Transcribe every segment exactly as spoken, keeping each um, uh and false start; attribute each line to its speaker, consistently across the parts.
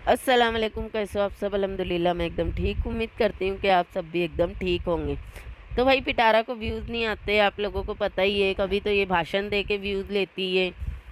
Speaker 1: अस्सलाम वालेकुम। कैसे हो आप सब? अल्हम्दुलिल्लाह मैं एकदम ठीक। उम्मीद करती हूँ कि आप सब भी एकदम ठीक होंगे। तो भाई पिटारा को व्यूज़ नहीं आते, आप लोगों को पता ही है। कभी तो ये भाषण दे के व्यूज़ लेती है,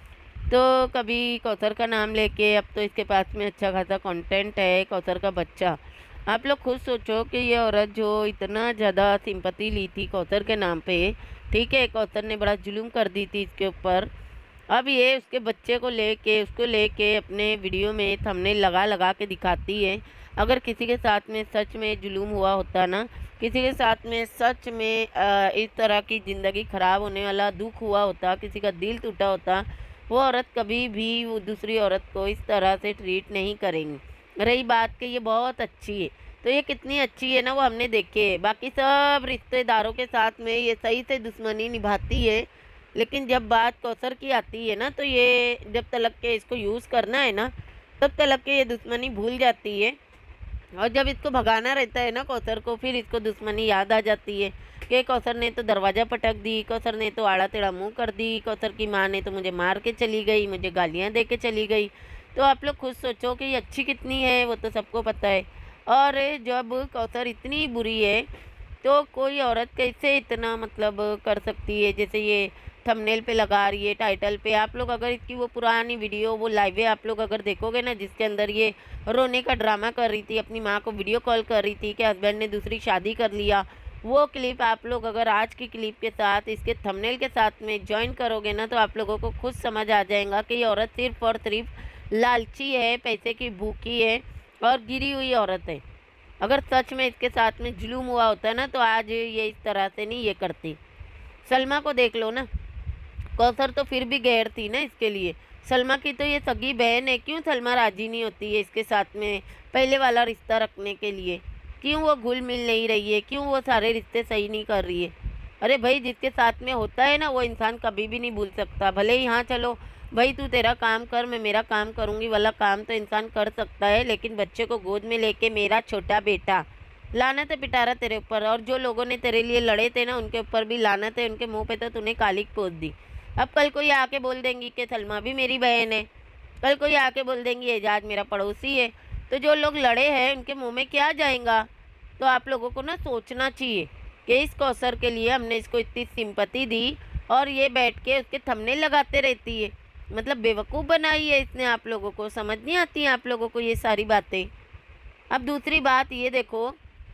Speaker 1: तो कभी कौसर का नाम लेके। अब तो इसके पास में अच्छा खासा कंटेंट है, कौसर का बच्चा। आप लोग खुद सोचो कि ये औरत जो इतना ज़्यादा सिंपैथी ली थी कौसर के नाम पे, ठीक है, कौसर ने बड़ा जुल्म कर दी थी इसके ऊपर। अब ये उसके बच्चे को लेके उसको लेके अपने वीडियो में थंबनेल लगा लगा के दिखाती है। अगर किसी के साथ में सच में जुल्म हुआ होता ना, किसी के साथ में सच में अ, इस तरह की ज़िंदगी ख़राब होने वाला दुख हुआ होता, किसी का दिल टूटा होता, वो औरत कभी भी वो दूसरी औरत को इस तरह से ट्रीट नहीं करेंगी। रही बात कि ये बहुत अच्छी है, तो ये कितनी अच्छी है ना, वो हमने देखे है। बाकी सब रिश्तेदारों के साथ में ये सही से दुश्मनी निभाती है, लेकिन जब बात कौसर की आती है ना, तो ये जब तलक के इसको यूज़ करना है ना, तब तलक के ये दुश्मनी भूल जाती है। और जब इसको भगाना रहता है ना कौसर को, फिर इसको दुश्मनी याद आ जाती है कि कौसर ने तो दरवाज़ा पटक दी, कौसर ने तो आड़ा टेढ़ा मुँह कर दी, कौसर की माँ ने तो मुझे मार के चली गई, मुझे गालियाँ दे के चली गई। तो आप लोग खुद सोचो कि ये अच्छी कितनी है, वो तो सबको पता है। और जब कौसर इतनी बुरी है, तो कोई औरत कैसे इतना मतलब कर सकती है? जैसे ये थंबनेल पे लगा रही है, टाइटल पे। आप लोग अगर इसकी वो पुरानी वीडियो, वो लाइव आप लोग अगर देखोगे ना, जिसके अंदर ये रोने का ड्रामा कर रही थी, अपनी माँ को वीडियो कॉल कर रही थी कि हस्बैंड ने दूसरी शादी कर लिया, वो क्लिप आप लोग अगर आज की क्लिप के साथ इसके थंबनेल के साथ में ज्वाइन करोगे ना, तो आप लोगों को खुद समझ आ जाएगा कि ये औरत सिर्फ और सिर्फ लालची है, पैसे की भूखी है और गिरी हुई औरत है। अगर सच में इसके साथ में जुल्म हुआ होता ना, तो आज ये इस तरह से नहीं ये करती। सलमा को देख लो ना, कौसर तो फिर भी गैर थी ना इसके लिए। सलमा की तो ये सगी बहन है, क्यों सलमा राजी नहीं होती है इसके साथ में पहले वाला रिश्ता रखने के लिए? क्यों वो घुल मिल नहीं रही है? क्यों वो सारे रिश्ते सही नहीं कर रही है? अरे भाई, जिसके साथ में होता है ना, वो इंसान कभी भी नहीं भूल सकता। भले ही हाँ चलो भाई, तू तेरा काम कर, मैं मेरा काम करूँगी वाला काम तो इंसान कर सकता है, लेकिन बच्चे को गोद में लेके मेरा छोटा बेटा, लानत है पिटारा तेरे ऊपर। और जो लोगों ने तेरे लिए लड़े थे ना, उनके ऊपर भी लानत है। उनके मुंह पे तो तूने कालिक पोत दी। अब कल कोई आके बोल देंगी कि सलमा भी मेरी बहन है, कल कोई आके बोल देंगी एजाज मेरा पड़ोसी है, तो जो लोग लड़े हैं उनके मुंह में क्या जाएगा? तो आप लोगों को ना सोचना चाहिए कि इस कौसर के लिए हमने इसको इतनी सिंपैथी दी, और ये बैठ के उसके थंबनेल लगाते रहती है। मतलब बेवकूफ़ बनाई है इसने आप लोगों को, समझ नहीं आती हैं आप लोगों को ये सारी बातें। अब दूसरी बात ये देखो,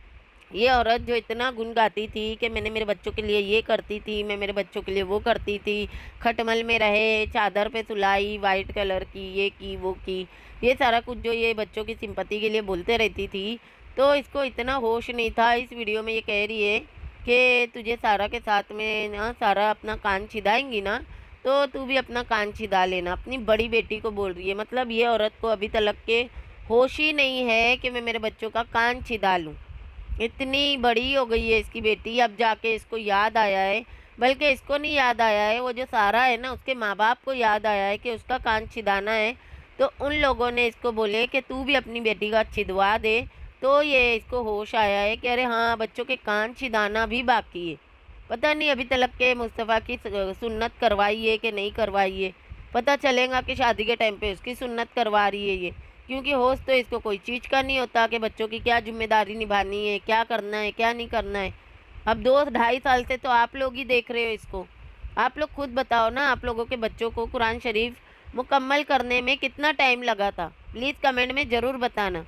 Speaker 1: ये औरत जो इतना गुण गाती थी कि मैंने मेरे बच्चों के लिए ये करती थी, मैं मेरे बच्चों के लिए वो करती थी, खटमल में रहे, चादर पे सुलाई वाइट कलर की, ये की वो की, ये सारा कुछ जो ये बच्चों की सिंपत्ति के लिए बोलते रहती थी, तो इसको इतना होश नहीं था। इस वीडियो में ये कह रही है कि तुझे सारा के साथ में ना सारा अपना कान छिदाएंगी ना, तो तू भी अपना कान छिदा लेना। अपनी बड़ी बेटी को बोल रही है। मतलब ये औरत को अभी तक के होश ही नहीं है कि मैं मेरे बच्चों का कान छिदा लूँ। इतनी बड़ी हो गई है इसकी बेटी, अब जाके इसको याद आया है। बल्कि इसको नहीं याद आया है, वो जो सारा है ना, उसके माँ बाप को याद आया है कि उसका कान छिदाना है। तो उन लोगों ने इसको बोले कि तू भी अपनी बेटी का छिदवा दे। तो ये इसको होश आया है कि अरे हाँ, बच्चों के कान छिदाना भी बाकी है। पता नहीं अभी तलक के मुस्तफ़ा की सुन्नत करवाई है कि नहीं करवाई है। पता चलेगा कि शादी के टाइम पे उसकी सुन्नत करवा रही है ये। क्योंकि होश तो इसको कोई चीज़ का नहीं होता कि बच्चों की क्या जिम्मेदारी निभानी है, क्या करना है, क्या नहीं करना है। अब दो ढाई साल से तो आप लोग ही देख रहे हो इसको। आप लोग खुद बताओ ना, आप लोगों के बच्चों को कुरान शरीफ मुकम्मल करने में कितना टाइम लगा था? प्लीज़ कमेंट में ज़रूर बताना।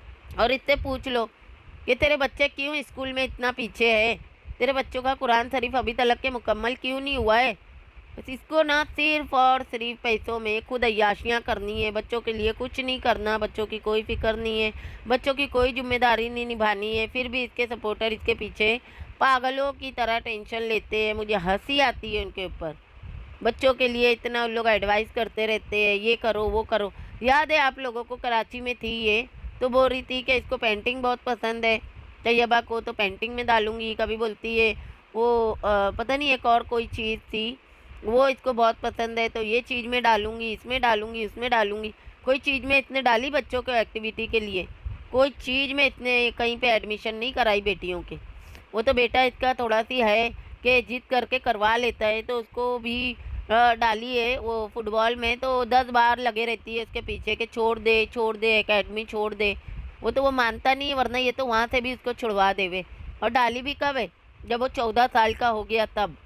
Speaker 1: और इससे पूछ लो कि तेरे बच्चे क्यों स्कूल में इतना पीछे है, तेरे बच्चों का कुरान शरीफ अभी तक के मुकम्मल क्यों नहीं हुआ है? बस इसको ना सिर्फ और सिर्फ पैसों में खुद अय्याशियाँ करनी है, बच्चों के लिए कुछ नहीं करना, बच्चों की कोई फिक्र नहीं है, बच्चों की कोई जिम्मेदारी नहीं निभानी है। फिर भी इसके सपोर्टर इसके पीछे पागलों की तरह टेंशन लेते हैं। मुझे हंसी आती है उनके ऊपर। बच्चों के लिए इतना उन लोग एडवाइस करते रहते हैं, ये करो वो करो। याद है आप लोगों को, कराची में थी ये, तो बोल रही थी कि इसको पेंटिंग बहुत पसंद है, तैयबा को तो पेंटिंग में डालूंगी। कभी बोलती है वो आ, पता नहीं एक और कोई चीज़ थी, वो इसको बहुत पसंद है तो ये चीज़ में डालूंगी, इसमें डालूंगी, उसमें डालूंगी। कोई चीज़ में इतने डाली बच्चों को एक्टिविटी के लिए? कोई चीज़ में इतने कहीं पे एडमिशन नहीं कराई बेटियों के। वो तो बेटा इसका थोड़ा सी है कि जिद करके करवा लेता है, तो उसको भी अ, डाली है वो फुटबॉल में, तो दस बार लगे रहती है उसके पीछे कि छोड़ दे छोड़ दे एकेडमी छोड़ दे। वो तो वो मानता नहीं है, वरना ये तो वहाँ से भी उसको छुड़वा देवे। और डाली भी कब है, जब वो चौदह साल का हो गया तब।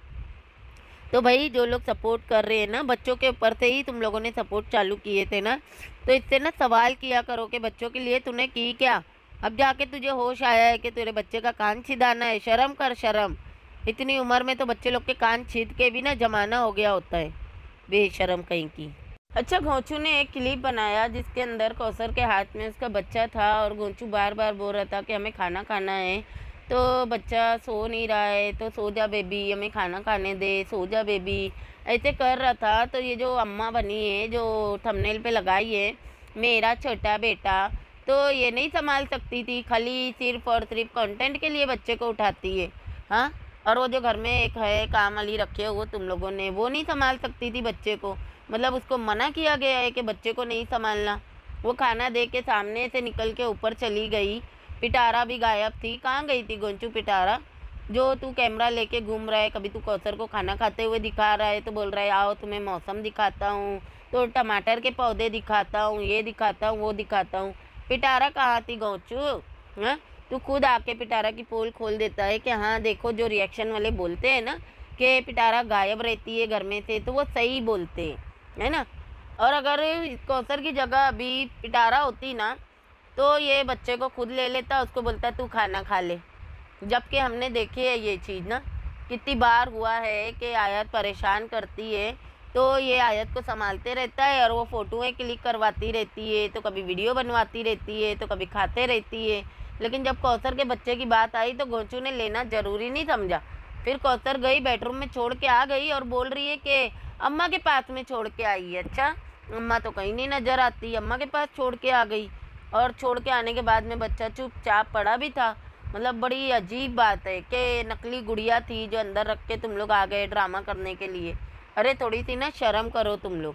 Speaker 1: तो भाई जो लोग सपोर्ट कर रहे हैं ना, बच्चों के ऊपर से ही तुम लोगों ने सपोर्ट चालू किए थे ना, तो इससे ना सवाल किया करो कि बच्चों के लिए तूने की क्या। अब जाके तुझे होश आया है कि तेरे बच्चे का कान छिदाना है, शर्म कर शर्म। इतनी उम्र में तो बच्चे लोग के कान छीद के भी ना जमाना हो गया होता है, बेशरम कहीं की। अच्छा, गोंचू ने एक क्लिप बनाया जिसके अंदर कौसर के हाथ में उसका बच्चा था और गोंचू बार बार बोल रहा था कि हमें खाना खाना है। तो बच्चा सो नहीं रहा है, तो सो जा बेबी, हमें खाना खाने दे, सो जा बेबी, ऐसे कर रहा था। तो ये जो अम्मा बनी है जो थंबनेल पे लगाई है, मेरा छोटा बेटा, तो ये नहीं संभाल सकती थी, खाली सिर्फ और सिर्फ कंटेंट के लिए बच्चे को उठाती है। हाँ, और वो जो घर में एक है काम वाली रखे हो तुम लोगों ने, वो नहीं संभाल सकती थी बच्चे को। मतलब उसको मना किया गया है कि बच्चे को नहीं संभालना। वो खाना दे के सामने से निकल के ऊपर चली गई। पिटारा भी गायब थी। कहाँ गई थी गोंचू पिटारा, जो तू कैमरा लेके घूम रहा है, कभी तू कौसर को खाना खाते हुए दिखा रहा है तो बोल रहा है आओ तुम्हें मौसम दिखाता हूँ, तो टमाटर के पौधे दिखाता हूँ, ये दिखाता हूँ, वो दिखाता हूँ। पिटारा कहाँ थी गोंचू? हाँ, तू खुद आके पिटारा की पोल खोल देता है कि हाँ देखो, जो रिएक्शन वाले बोलते हैं ना कि पिटारा गायब रहती है घर में से, तो वो सही बोलते हैं, है ना। और अगर कौसर की जगह अभी पिटारा होती ना, तो ये बच्चे को खुद ले लेता, उसको बोलता तू खाना खा ले। जबकि हमने देखी है ये चीज़ ना, कितनी बार हुआ है कि आयत परेशान करती है तो ये आयत को संभालते रहता है और वो फ़ोटोएँ क्लिक करवाती रहती है, तो कभी वीडियो बनवाती रहती है, तो कभी खाते रहती है। लेकिन जब कौसर के बच्चे की बात आई तो गोंचू ने लेना ज़रूरी नहीं समझा। फिर कौसर गई बेडरूम में छोड़ के आ गई और बोल रही है कि अम्मा के पास में छोड़ के आई है। अच्छा, अम्मा तो कहीं नहीं नज़र आती, अम्मा के पास छोड़ के आ गई। और छोड़ के आने के बाद में बच्चा चुपचाप पड़ा भी था। मतलब बड़ी अजीब बात है कि नकली गुड़िया थी जो अंदर रख के तुम लोग आ गए ड्रामा करने के लिए। अरे थोड़ी सी ना शर्म करो तुम लोग।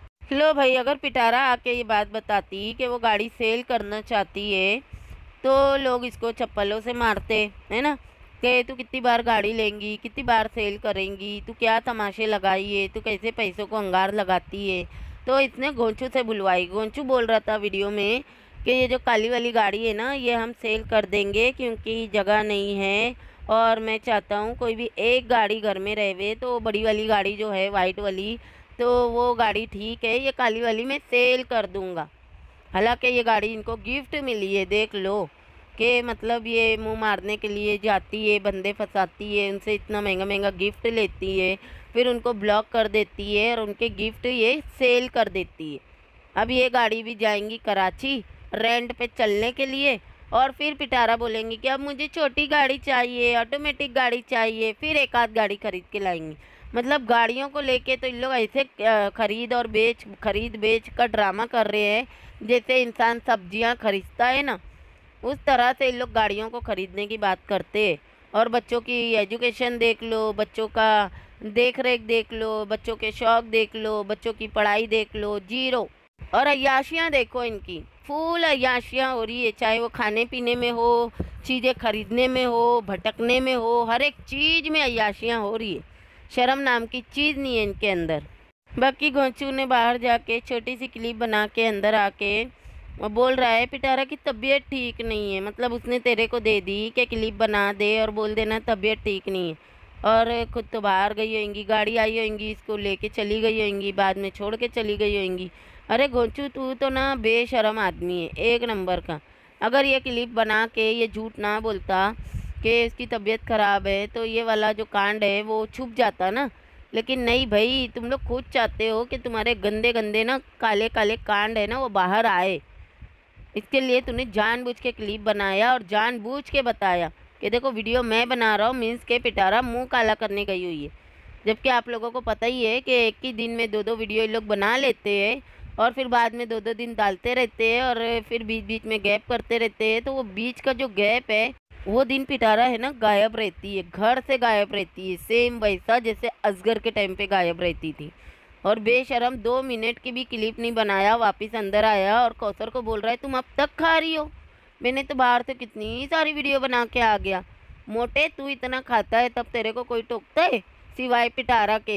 Speaker 1: लो भाई, अगर पिटारा आके ये बात बताती कि वो गाड़ी सेल करना चाहती है तो लोग इसको चप्पलों से मारते, है ना, कि तू कितनी बार गाड़ी लेंगी, कितनी बार सेल करेंगी, तू क्या तमाशे लगाई है, तू कैसे पैसों को अंगार लगाती है। तो इसने गोंचू से बुलवाई। गोंचू बोल रहा था वीडियो में कि ये जो काली वाली गाड़ी है ना, ये हम सेल कर देंगे क्योंकि जगह नहीं है और मैं चाहता हूँ कोई भी एक गाड़ी घर में रहे, तो बड़ी वाली गाड़ी जो है वाइट वाली, तो वो गाड़ी ठीक है, ये काली वाली मैं सेल कर दूँगा। हालांकि ये गाड़ी इनको गिफ्ट मिली है, देख लो कि मतलब ये मुंह मारने के लिए जाती है, बंदे फंसाती है, उनसे इतना महंगा महंगा गिफ्ट लेती है, फिर उनको ब्लॉक कर देती है और उनके गिफ्ट ये सेल कर देती है। अब ये गाड़ी भी जाएंगी कराची रेंट पे चलने के लिए, और फिर पिटारा बोलेंगी कि अब मुझे छोटी गाड़ी चाहिए, ऑटोमेटिक गाड़ी चाहिए, फिर एक आध गाड़ी खरीद के लाएंगी। मतलब गाड़ियों को लेके तो इन लोग ऐसे खरीद और बेच खरीद बेच का ड्रामा कर रहे हैं जैसे इंसान सब्जियां खरीदता है ना, उस तरह से इन लोग गाड़ियों को खरीदने की बात करते हैं। और बच्चों की एजुकेशन देख लो, बच्चों का देख रेख देख लो, बच्चों के शौक देख लो, बच्चों की पढ़ाई देख लो, जीरो। और अय्याशियाँ देखो इनकी, फुल अय्याशियाँ हो रही है, चाहे वो खाने पीने में हो, चीज़ें खरीदने में हो, भटकने में हो, हर एक चीज़ में अय्याशियाँ हो रही है। शर्म नाम की चीज़ नहीं है इनके अंदर। बाकी गोंचू ने बाहर जाके छोटी सी क्लिप बना के अंदर आके वो बोल रहा है पिटारा की तबीयत ठीक नहीं है। मतलब उसने तेरे को दे दी कि क्लिप बना दे और बोल देना तबीयत ठीक नहीं है, और खुद तो बाहर गई होंगी, गाड़ी आई होंगी, इसको लेके चली गई होंगी, बाद में छोड़ के चली गई होंगी। अरे गोंचू, तू तो ना बेशरम आदमी है एक नंबर का। अगर ये क्लिप बना के ये झूठ ना बोलता कि इसकी तबीयत ख़राब है तो ये वाला जो कांड है वो छुप जाता ना। लेकिन नहीं भाई, तुम लोग खुद चाहते हो कि तुम्हारे गंदे गंदे ना काले काले कांड है ना वो बाहर आए। इसके लिए तूने जानबूझ के क्लिप बनाया और जानबूझ के बताया कि देखो वीडियो मैं बना रहा हूँ, मीन्स के पिटारा मुंह काला करने गई हुई है। जबकि आप लोगों को पता ही है कि एक ही दिन में दो दो वीडियो ये लोग बना लेते हैं और फिर बाद में दो दो दिन डालते रहते हैं और फिर बीच बीच में गैप करते रहते हैं। तो वो बीच का जो गैप है वो दिन पिटारा है ना गायब रहती है, घर से गायब रहती है, सेम वैसा जैसे असगर के टाइम पे गायब रहती थी। और बेशरम दो मिनट की भी क्लिप नहीं बनाया, वापस अंदर आया और कौसर को बोल रहा है तुम अब तक खा रही हो, मैंने तो बाहर से कितनी सारी वीडियो बना के आ गया। मोटे, तू इतना खाता है तब तेरे को कोई टोकता है सिवाय पिटारा के?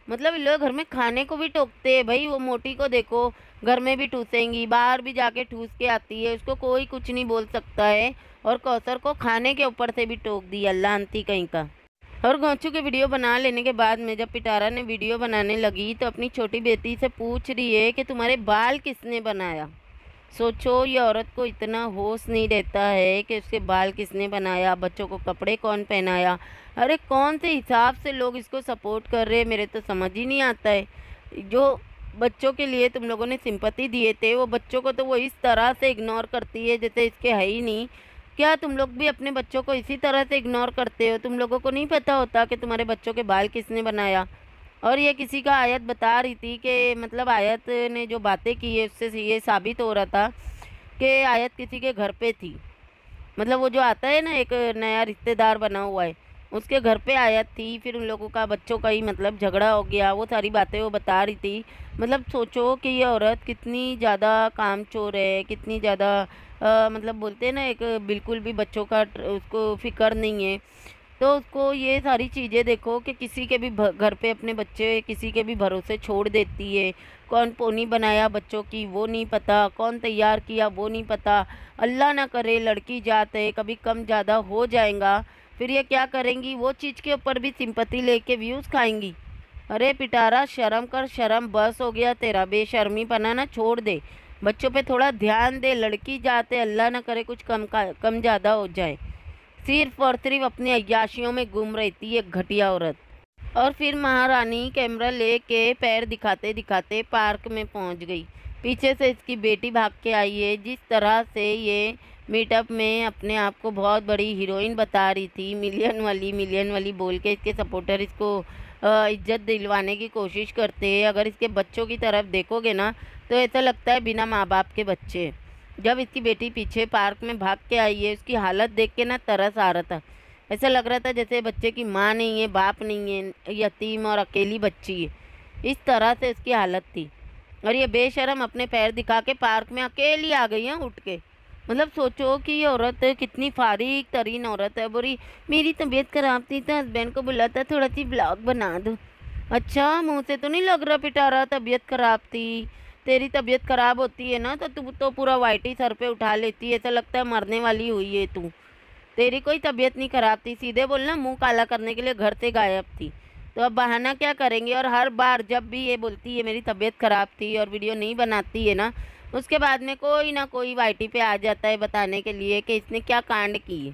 Speaker 1: मतलब इन लोग घर में खाने को भी टोकते हैं भाई। वो मोटी को देखो, घर में भी ठूसेंगी, बाहर भी जाके ठूस के आती है, उसको कोई कुछ नहीं बोल सकता है। और कौसर को खाने के ऊपर से भी टोक दी, अल्लाह अंती कहीं का। और गोंचू के वीडियो बना लेने के बाद में जब पिटारा ने वीडियो बनाने लगी तो अपनी छोटी बेटी से पूछ रही है कि तुम्हारे बाल किसने बनाया। सोचो, ये औरत को इतना होश नहीं रहता है कि उसके बाल किसने बनाया, बच्चों को कपड़े कौन पहनाया। अरे कौन से हिसाब से लोग इसको सपोर्ट कर रहे हैं, मेरे तो समझ ही नहीं आता है। जो बच्चों के लिए तुम लोगों ने सिंपैथी दिए थे, वो बच्चों को तो वो इस तरह से इग्नोर करती है जैसे इसके है ही नहीं। क्या तुम लोग भी अपने बच्चों को इसी तरह से इग्नोर करते हो? तुम लोगों को नहीं पता होता कि तुम्हारे बच्चों के बाल किसने बनाया? और ये किसी का आयत बता रही थी कि मतलब आयत ने जो बातें की है उससे ये साबित हो रहा था कि आयत किसी के घर पे थी। मतलब वो जो आता है ना, एक नया रिश्तेदार बना हुआ है, उसके घर पे आयत थी। फिर उन लोगों का बच्चों का ही मतलब झगड़ा हो गया, वो सारी बातें वो बता रही थी। मतलब सोचो कि ये औरत कितनी ज़्यादा कामचोर है, कितनी ज़्यादा अ, मतलब बोलते हैं ना, एक बिल्कुल भी बच्चों का ट- उसको फिक्र नहीं है। तो उसको ये सारी चीज़ें देखो कि किसी के भी भ- घर पे अपने बच्चे किसी के भी भरोसे छोड़ देती है। कौन पोनी बनाया बच्चों की वो नहीं पता, कौन तैयार किया वो नहीं पता। अल्लाह ना करे लड़की जात है, कभी कम ज़्यादा हो जाएगा, फिर ये क्या करेंगी, वो चीज़ के ऊपर भी सिंपत्ति लेके व्यूज़ खाएंगी। अरे पिटारा, शर्म कर, शर्म, बस हो गया तेरा। बेशर्मी पना ना छोड़ दे, बच्चों पे थोड़ा ध्यान दे। लड़की जाते, अल्लाह ना करे कुछ कम का कम ज़्यादा हो जाए। सिर्फ और सिर्फ अपनी अय्याशियों में गुम रहती है घटिया औरत। और फिर महारानी कैमरा लेके पैर दिखाते दिखाते पार्क में पहुंच गई। पीछे से इसकी बेटी भाग के आई है। जिस तरह से ये मीटअप में अपने आप को बहुत बड़ी हीरोइन बता रही थी, मिलियन वाली मिलियन वाली बोल के इसके सपोर्टर इसको अ, इज्जत दिलवाने की कोशिश करते हैं। अगर इसके बच्चों की तरफ देखोगे ना तो ऐसा लगता है बिना माँ बाप के बच्चे। जब इसकी बेटी पीछे पार्क में भाग के आई है, उसकी हालत देख के ना तरस आ रहा था। ऐसा लग रहा था जैसे बच्चे की माँ नहीं है, बाप नहीं है, यतीम और अकेली बच्ची है। इस तरह से उसकी हालत थी। और ये बेशरम अपने पैर दिखा के पार्क में अकेली आ गई है उठ के। मतलब सोचो कि ये औरत कितनी फारीक तरीन औरत है। बोरी मेरी तबीयत खराब थी तो हस्बैंड को बुलाता थोड़ा सी ब्लॉग बना दो। अच्छा, मुँह से तो नहीं लग रहा पिटारा तबीयत खराब थी। तेरी तबीयत खराब होती है ना तो तू तो पूरा वाइटी सर पे उठा लेती है, ऐसा लगता है मरने वाली हुई है तू। तेरी कोई तबीयत नहीं खराब थी, सीधे बोलना, मुंह काला करने के लिए घर से गायब थी। तो अब बहाना क्या करेंगे? और हर बार जब भी ये बोलती है मेरी तबीयत खराब थी और वीडियो नहीं बनाती है ना, उसके बाद में कोई ना कोई वाईटी पे आ जाता है बताने के लिए कि इसने क्या कांड किए।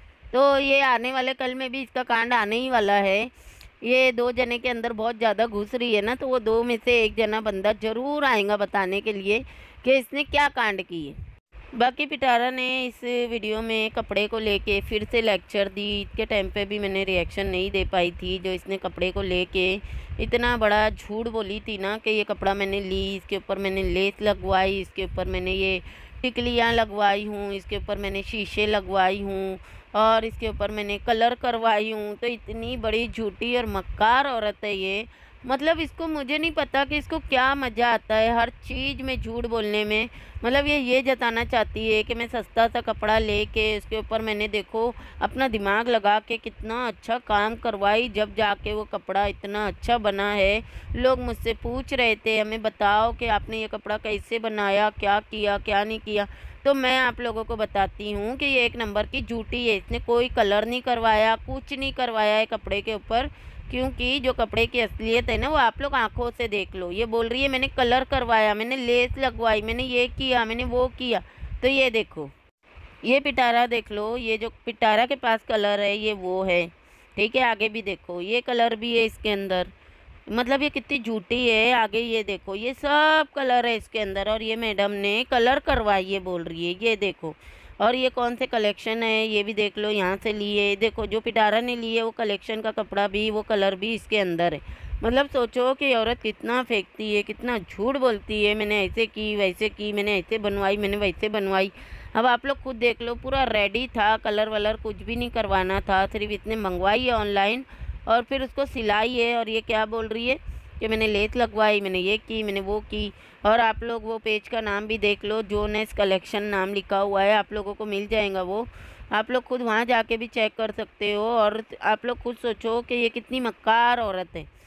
Speaker 1: तो ये आने वाले कल में भी इसका कांड आने ही वाला है। ये दो जने के अंदर बहुत ज़्यादा घुस रही है ना, तो वो दो में से एक जना बंदा जरूर आएगा बताने के लिए कि इसने क्या कांड किए। बाकी पिटारा ने इस वीडियो में कपड़े को लेके फिर से लेक्चर दी। ईद के टाइम पे भी मैंने रिएक्शन नहीं दे पाई थी, जो इसने कपड़े को लेके इतना बड़ा झूठ बोली थी ना कि ये कपड़ा मैंने ली, इसके ऊपर मैंने लेस लगवाई, इसके ऊपर मैंने ये टिकलियाँ लगवाई हूँ, इसके ऊपर मैंने शीशे लगवाई हूँ और इसके ऊपर मैंने कलर करवाई हूँ। तो इतनी बड़ी झूठी और मक्कार औरत है ये। मतलब इसको, मुझे नहीं पता कि इसको क्या मज़ा आता है हर चीज़ में झूठ बोलने में। मतलब ये ये जताना चाहती है कि मैं सस्ता सा कपड़ा लेके उसके ऊपर मैंने देखो अपना दिमाग लगा के कितना अच्छा काम करवाई, जब जाके वो कपड़ा इतना अच्छा बना है। लोग मुझसे पूछ रहे थे हमें बताओ कि आपने ये कपड़ा कैसे बनाया, क्या किया क्या नहीं किया। तो मैं आप लोगों को बताती हूँ कि ये एक नंबर की झूठी है। इसने कोई कलर नहीं करवाया, कुछ नहीं करवाया है कपड़े के ऊपर। क्योंकि जो कपड़े की असलियत है ना वो आप लोग आंखों से देख लो। ये बोल रही है मैंने कलर करवाया, मैंने लेस लगवाई, मैंने ये किया, मैंने वो किया। तो ये देखो, ये पिटारा देख लो, ये जो पिटारा के पास कलर है ये वो है। ठीक है, आगे भी देखो ये कलर भी है इसके अंदर। मतलब ये कितनी झूठी है। आगे ये देखो, ये सब कलर है इसके अंदर और ये मैडम ने कलर करवाई है बोल रही है। ये देखो, और ये कौन से कलेक्शन है ये भी देख लो, यहाँ से लिए। देखो जो पिटारा ने लिए वो कलेक्शन का कपड़ा भी, वो कलर भी इसके अंदर है। मतलब सोचो कि औरत कितना फेंकती है, कितना झूठ बोलती है। मैंने ऐसे की, वैसे की, मैंने ऐसे बनवाई, मैंने वैसे बनवाई। अब आप लोग खुद देख लो, पूरा रेडी था, कलर वलर कुछ भी नहीं करवाना था, सिर्फ इतने मंगवाई है ऑनलाइन और फिर उसको सिलाई है। और ये क्या बोल रही है कि मैंने लेस लगवाई, मैंने ये की, मैंने वो की। और आप लोग वो पेज का नाम भी देख लो, जो नेस कलेक्शन नाम लिखा हुआ है, आप लोगों को मिल जाएगा वो। आप लोग खुद वहाँ जाके भी चेक कर सकते हो। और आप लोग खुद सोचो कि ये कितनी मक्कार औरत है।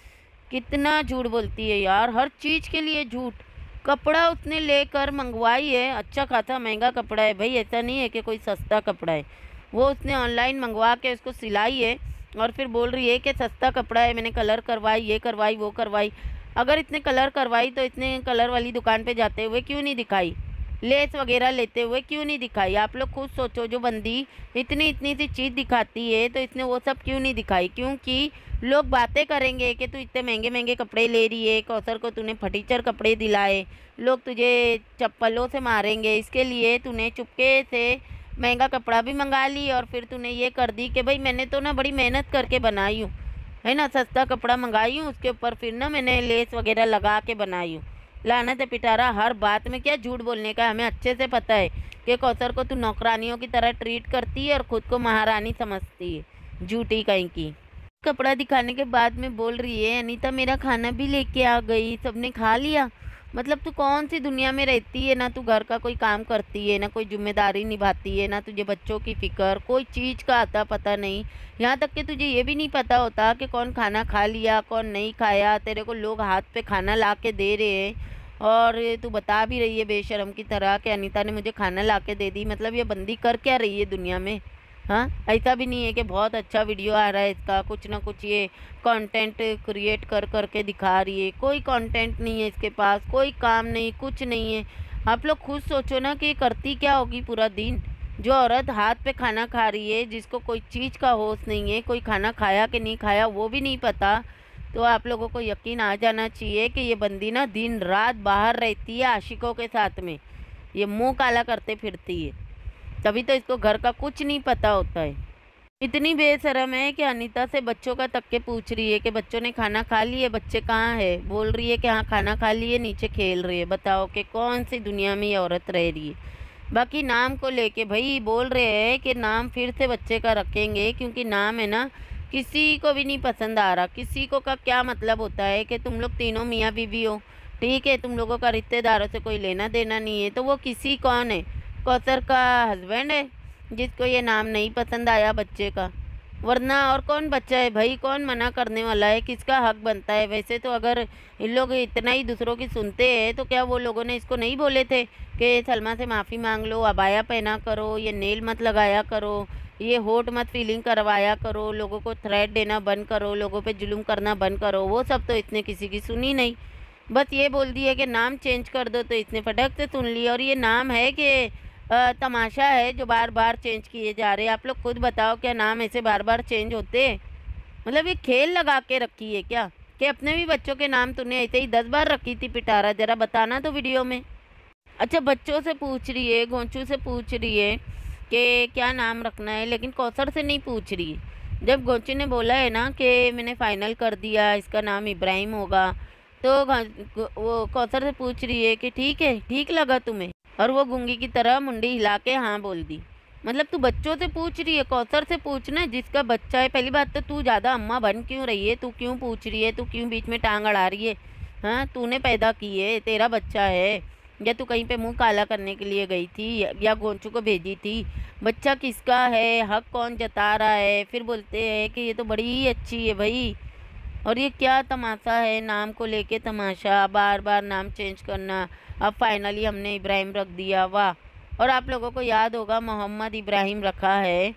Speaker 1: कितना झूठ बोलती है यार, हर चीज़ के लिए झूठ। कपड़ा उसने लेकर मंगवाई है, अच्छा खासा महंगा कपड़ा है भाई, ऐसा नहीं है कि कोई सस्ता कपड़ा है। वो उसने ऑनलाइन मंगवा के उसको सिलाई है और फिर बोल रही है कि सस्ता कपड़ा है, मैंने कलर करवाई, ये करवाई, वो करवाई। अगर इतने कलर करवाई तो इतने कलर वाली दुकान पे जाते हुए क्यों नहीं दिखाई, लेस वगैरह लेते हुए क्यों नहीं दिखाई? आप लोग खुद सोचो, जो बंदी इतनी इतनी सी चीज़ दिखाती है तो इसने वो सब क्यों नहीं दिखाई? क्योंकि लोग बातें करेंगे कि तू इतने महंगे महंगे कपड़े ले रही है, कौसर को तूने फटीचर कपड़े दिलाए, लोग तुझे चप्पलों से मारेंगे, इसके लिए तूने चुपके से महंगा कपड़ा भी मंगा ली और फिर तूने ये कर दी कि भाई मैंने तो ना बड़ी मेहनत करके बनाई हूँ, है ना, सस्ता कपड़ा मंगाई हूँ, उसके ऊपर फिर ना मैंने लेस वगैरह लगा के बनाई हूँ। लानत है पिटारा, हर बात में क्या झूठ बोलने का? हमें अच्छे से पता है कि कौसर को तू नौकरानियों की तरह ट्रीट करती है और खुद को महारानी समझती है, झूठी कहीं की। कपड़ा दिखाने के बाद में बोल रही है, अनीता मेरा खाना भी लेके आ गई, सबने खा लिया। मतलब तू कौन सी दुनिया में रहती है? ना तू घर का कोई काम करती है, ना कोई जिम्मेदारी निभाती है, ना तुझे बच्चों की फिक्र, कोई चीज़ का आता पता नहीं। यहाँ तक कि तुझे ये भी नहीं पता होता कि कौन खाना खा लिया, कौन नहीं खाया। तेरे को लोग हाथ पे खाना ला के दे रहे हैं और तू बता भी रही है बेशर्म की तरह कि अनीता ने मुझे खाना ला के दे दी। मतलब ये बंदी कर क्या रही है दुनिया में? हाँ, ऐसा भी नहीं है कि बहुत अच्छा वीडियो आ रहा है इसका, कुछ ना कुछ ये कंटेंट क्रिएट कर कर के दिखा रही है। कोई कंटेंट नहीं है इसके पास, कोई काम नहीं, कुछ नहीं है। आप लोग खुद सोचो ना कि करती क्या होगी पूरा दिन। जो औरत हाथ पे खाना खा रही है, जिसको कोई चीज़ का होश नहीं है, कोई खाना खाया कि नहीं खाया वो भी नहीं पता, तो आप लोगों को यकीन आ जाना चाहिए कि ये बंदी ना दिन रात बाहर रहती है आशिकों के साथ में, ये मुंह काला करते फिरती है। तभी तो इसको घर का कुछ नहीं पता होता है। इतनी बेशरम है कि अनीता से बच्चों का तक के पूछ रही है कि बच्चों ने खाना खा लिए, बच्चे कहाँ है? बोल रही है कि हाँ खाना खा लिए, नीचे खेल रही है। बताओ कि कौन सी दुनिया में ये औरत रह रही है। बाकी नाम को लेके भाई बोल रहे हैं कि नाम फिर से बच्चे का रखेंगे, क्योंकि नाम है ना किसी को भी नहीं पसंद आ रहा। किसी को का क्या मतलब होता है कि तुम लोग तीनों मियाँ बीवी हो, ठीक है, तुम लोगों का रिश्तेदारों से कोई लेना देना नहीं है, तो वो किसी कौन है? कौसर का हस्बैंड है जिसको ये नाम नहीं पसंद आया बच्चे का। वरना और कौन बच्चा है भाई? कौन मना करने वाला है? किसका हक बनता है? वैसे तो अगर इन लोग इतना ही दूसरों की सुनते हैं तो क्या वो लोगों ने इसको नहीं बोले थे कि सलमा से माफ़ी मांग लो, अबाया पहना करो, ये नेल मत लगाया करो, ये होठ मत फीलिंग करवाया करो, लोगों को थ्रेट देना बंद करो, लोगों पे जुल्म करना बंद करो। वो सब तो इसने किसी की सुनी नहीं, बस ये बोल दिया कि नाम चेंज कर दो, तो इसने फटक से सुन लिया। और ये नाम है कि अ, तमाशा है जो बार बार चेंज किए जा रहे हैं। आप लोग खुद बताओ, क्या नाम ऐसे बार बार चेंज होते हैं? मतलब ये खेल लगा के रखी है क्या कि अपने भी बच्चों के नाम तूने ऐसे ही दस बार रखी थी? पिटारा, जरा बताना तो वीडियो में। अच्छा, बच्चों से पूछ रही है, गोंचू से पूछ रही है कि क्या नाम रखना है, लेकिन कौसर से नहीं पूछ रही है। जब गोंचू ने बोला है ना कि मैंने फ़ाइनल कर दिया, इसका नाम इब्राहिम होगा, तो गो- वो कौसर से पूछ रही है कि ठीक है, ठीक लगा तुम्हें? और वो गूंगी की तरह मुंडी हिला के हाँ बोल दी। मतलब तू बच्चों से पूछ रही है? कौसर से पूछना जिसका बच्चा है। पहली बात तो तू ज़्यादा अम्मा बन क्यों रही है? तू क्यों पूछ रही है? तू क्यों बीच में टांग अड़ा रही है? हाँ, तूने पैदा की है, तेरा बच्चा है, या तू कहीं पे मुंह काला करने के लिए गई थी या, या गोंचू को भेजी थी? बच्चा किसका है? हक कौन जता रहा है? फिर बोलते हैं कि ये तो बड़ी अच्छी है भाई। और ये क्या तमाशा है? नाम को लेके तमाशा, बार बार नाम चेंज करना। अब फाइनली हमने इब्राहिम रख दिया, वाह। और आप लोगों को याद होगा मोहम्मद इब्राहिम रखा है,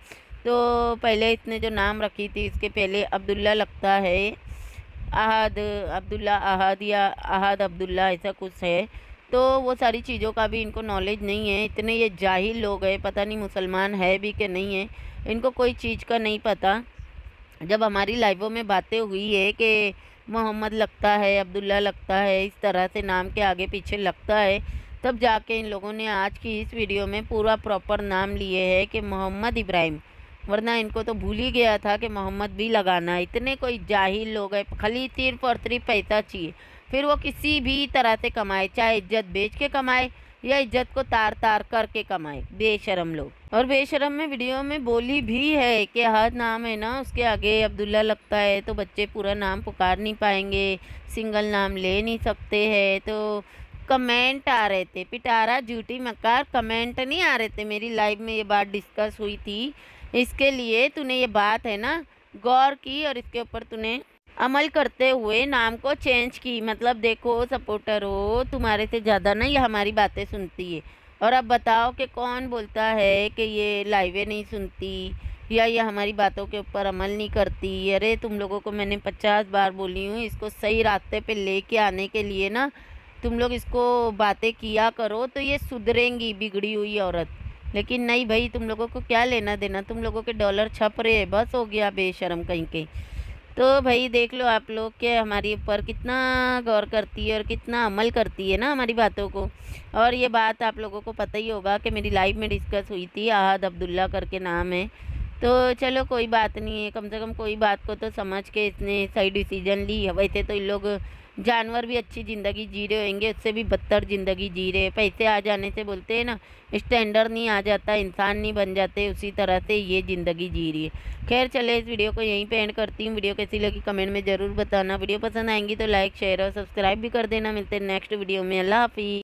Speaker 1: तो पहले इसने जो नाम रखी थी इसके पहले अब्दुल्ला लगता है, अहद अब्दुल्ला, अहद या अहद अब्दुल्ला ऐसा कुछ है। तो वो सारी चीज़ों का भी इनको नॉलेज नहीं है। इतने ये जाहिल लोग हैं, पता नहीं मुसलमान है भी कि नहीं है, इनको कोई चीज़ का नहीं पता। जब हमारी लाइवों में बातें हुई है कि मोहम्मद लगता है, अब्दुल्ला लगता है, इस तरह से नाम के आगे पीछे लगता है, तब जाके इन लोगों ने आज की इस वीडियो में पूरा प्रॉपर नाम लिए है कि मोहम्मद इब्राहिम। वरना इनको तो भूल ही गया था कि मोहम्मद भी लगाना। इतने कोई जाहिल लोग हैं, खाली सिर्फ और सिर्फ पैसा चाहिए, फिर वो किसी भी तरह से कमाए, चाहे इज्जत बेच के कमाए या इज्जत को तार तार करके कमाए, बेशरम लोग। और बेशरम में वीडियो में बोली भी है कि हर नाम है ना उसके आगे अब्दुल्ला लगता है तो बच्चे पूरा नाम पुकार नहीं पाएंगे, सिंगल नाम ले नहीं सकते हैं। तो कमेंट आ रहे थे, पिटारा झूठी मकार, कमेंट नहीं आ रहे थे। मेरी लाइव में ये बात डिस्कस हुई थी, इसके लिए तूने ये बात है ना गौर की और इसके ऊपर तूने अमल करते हुए नाम को चेंज की। मतलब देखो सपोर्टर हो, तुम्हारे से ज़्यादा ना ये हमारी बातें सुनती है। और अब बताओ कि कौन बोलता है कि ये लाइवें नहीं सुनती या ये हमारी बातों के ऊपर अमल नहीं करती। अरे तुम लोगों को मैंने पचास बार बोली हूँ, इसको सही रास्ते पे लेके आने के लिए ना तुम लोग इसको बातें किया करो तो ये सुधरेंगी बिगड़ी हुई औरत। लेकिन नहीं भाई, तुम लोगों को क्या लेना देना, तुम लोगों के डॉलर छप रहे हैं, बस हो गया बेशरम कहीं के। तो भाई देख लो आप लोग कि हमारे ऊपर कितना गौर करती है और कितना अमल करती है ना हमारी बातों को। और ये बात आप लोगों को पता ही होगा कि मेरी लाइव में डिस्कस हुई थी, आहद अब्दुल्ला करके नाम है। तो चलो कोई बात नहीं है, कम से कम कोई बात को तो समझ के इसने सही डिसीजन ली है। वैसे तो इन लोग जानवर भी अच्छी ज़िंदगी जी रहे होंगे, उससे भी बदतर ज़िंदगी जी रहे हैं। पैसे आ जाने से बोलते हैं ना स्टैंडर्ड नहीं आ जाता, इंसान नहीं बन जाते, उसी तरह से ये ज़िंदगी जी रही है। खैर चले इस वीडियो को यहीं पे एंड करती हूँ। वीडियो कैसी लगी कमेंट में ज़रूर बताना। वीडियो पसंद आएंगी तो लाइक शेयर और सब्सक्राइब भी कर देना। मिलते हैं नेक्स्ट वीडियो में। अल्लाह हाफिज़।